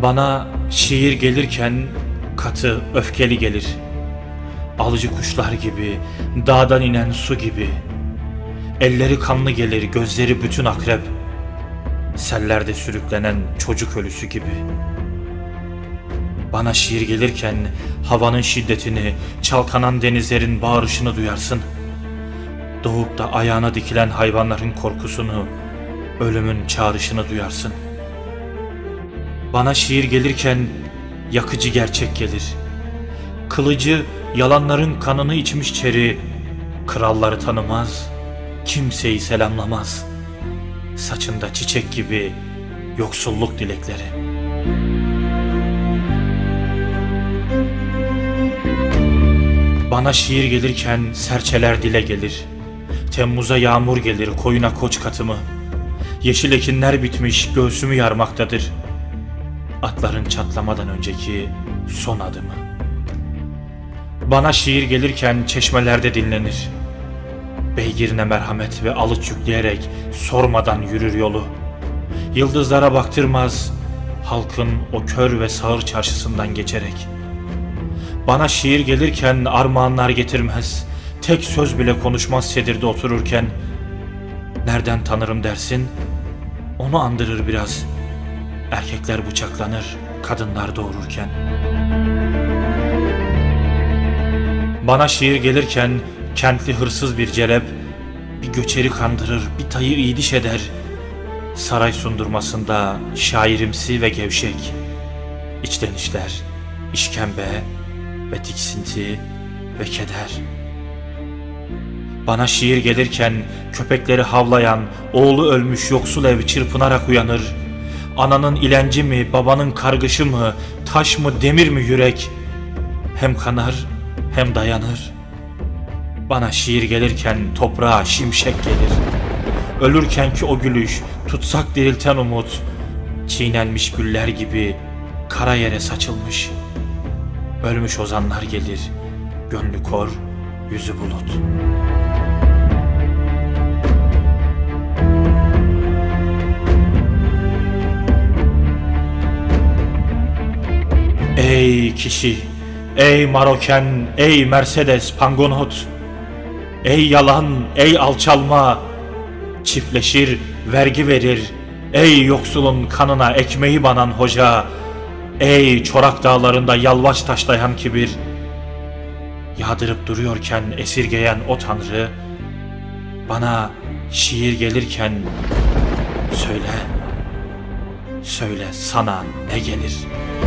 Bana şiir gelirken katı, öfkeli gelir. Alıcı kuşlar gibi, dağdan inen su gibi. Elleri kanlı gelir, gözleri bütün akrep. Sellerde sürüklenen çocuk ölüsü gibi. Bana şiir gelirken havanın şiddetini, çalkanan denizlerin bağırışını duyarsın. Doğup da ayağına dikilen hayvanların korkusunu, ölümün çağrışını duyarsın. Bana şiir gelirken yakıcı gerçek gelir. Kılıcı yalanların kanını içmiş çeri, kralları tanımaz, kimseyi selamlamaz. Saçında çiçek gibi yoksulluk dilekleri. Bana şiir gelirken serçeler dile gelir. Temmuz'a yağmur gelir, koyuna koç katımı. Yeşil ekinler bitmiş, göğsümü yarmaktadır. Atların çatlamadan önceki son adımı. Bana şiir gelirken çeşmelerde dinlenir. Beygirine merhamet ve alıç yükleyerek sormadan yürür yolu. Yıldızlara baktırmaz, halkın o kör ve sağır çarşısından geçerek. Bana şiir gelirken armağanlar getirmez, tek söz bile konuşmaz sedirde otururken. Nereden tanırım dersin, onu andırır biraz. Erkekler bıçaklanır, kadınlar doğururken. Bana şiir gelirken kentli hırsız bir celep, bir göçeri kandırır, bir tayı iyiliş eder. Saray sundurmasında şairimsi ve gevşek. İçten işler, işkembe ve tiksinti ve keder. Bana şiir gelirken köpekleri havlayan, oğlu ölmüş yoksul ev çırpınarak uyanır. Ananın ilenci mi, babanın kargışı mı, taş mı, demir mi yürek? Hem kanar hem dayanır. Bana şiir gelirken toprağa şimşek gelir. Ölürkenki o gülüş, tutsak dirilten umut, çiğnenmiş güller gibi kara yere saçılmış. Ölmüş ozanlar gelir, gönlü kor, yüzü bulut. Ey kişi, ey Maroken, ey Mercedes, Pangonot, ey yalan, ey alçalma, çiftleşir, vergi verir, ey yoksulun kanına ekmeği banan hoca, ey çorak dağlarında yalvaç taşlayan kibir, yağdırıp duruyorken esirgeyen o tanrı, bana şiir gelirken söyle, söyle sana ne gelir?